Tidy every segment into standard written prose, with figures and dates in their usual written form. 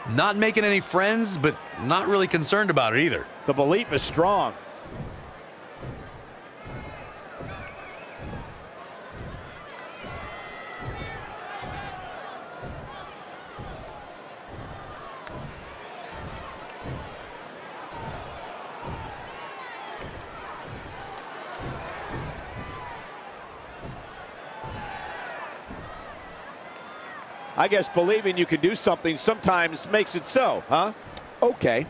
Not making any friends, but not really concerned about it either. The belief is strong. I guess believing you can do something sometimes makes it so, huh? Okay.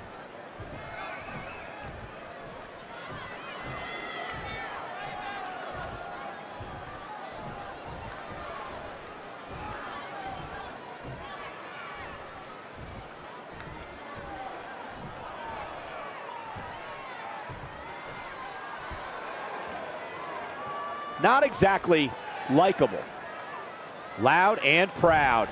Not exactly likable. Loud and proud.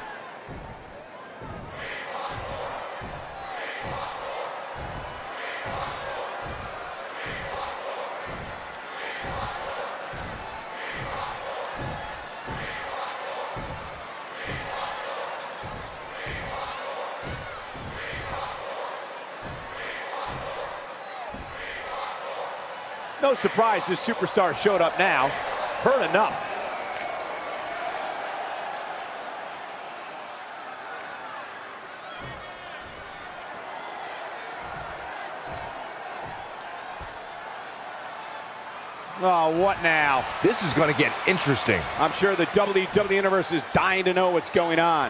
No surprise this superstar showed up now. Hurt enough. Oh, what now? This is going to get interesting. I'm sure the WWE Universe is dying to know what's going on.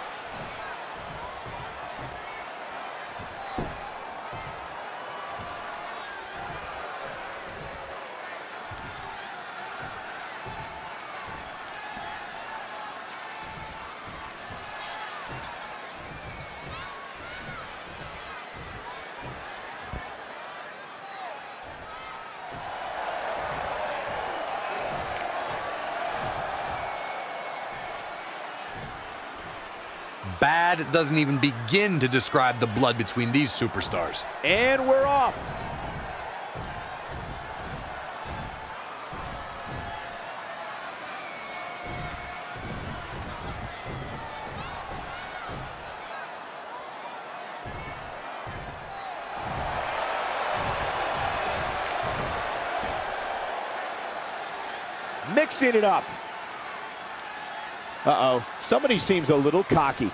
Bad doesn't even begin to describe the blood between these superstars. And we're off. Mixing it up. Uh-oh, somebody seems a little cocky.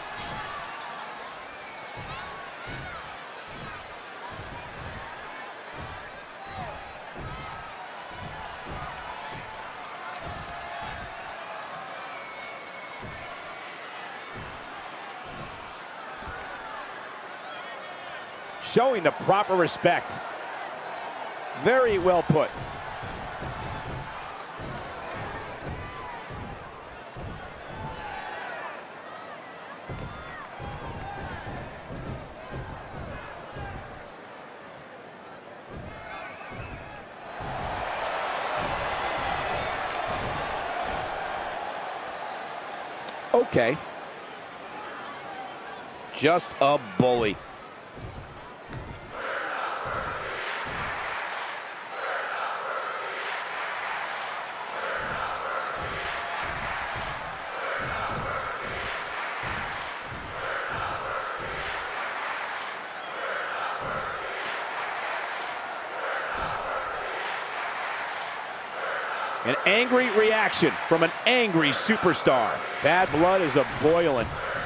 Showing the proper respect. Very well put. Okay. Just a bully. An angry reaction from an angry superstar. Bad blood is a-boiling.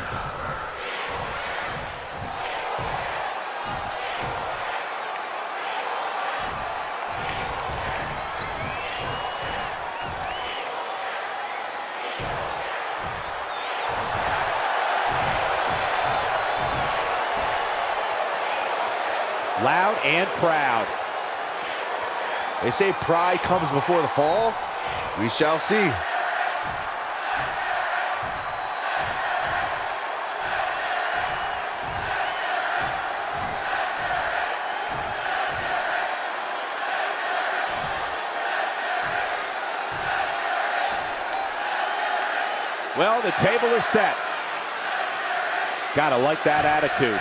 Loud and proud. They say pride comes before the fall. We shall see. Well, the table is set. Gotta like that attitude.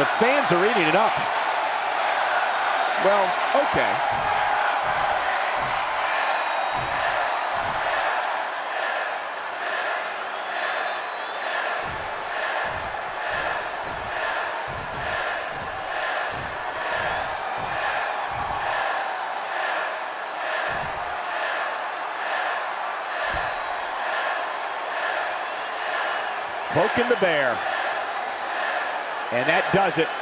fans are eating it up. Well, okay. Poking the bear. And that does it.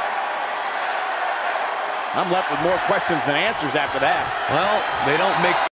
I'm left with more questions than answers after that. Well, they don't make